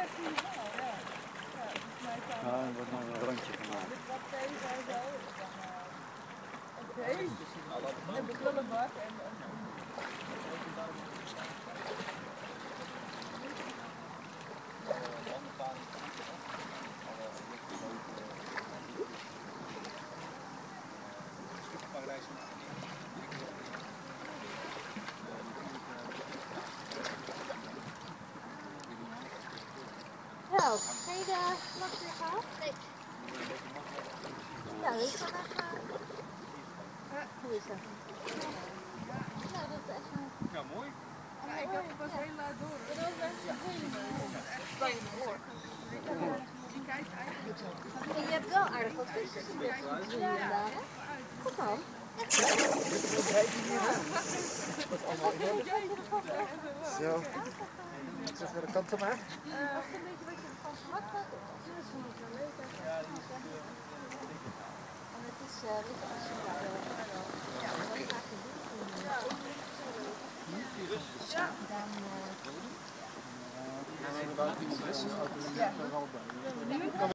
Ja, er wordt nog een rondje gemaakt. En de prullenbak en... Nou, heb je de vlag weer gehad? Nee. Ja, ik ga naar gaan. Hoe is dat? Ja, dat is echt een... Ja, mooi. Ja, ik had het pas heel laat door. Dat is echt een hele Echt fijn hoor. Je kijkt eigenlijk zo. En je hebt wel aardig wat visjes in dit soort dagen. Goed man. Zo. Zeg naar de kant dan maar. Wacht een beetje wat je ervan gehakt had. Dat vond ik wel leuk. En het is, weet je, als je daar wat vaak in doet, dan... Ja.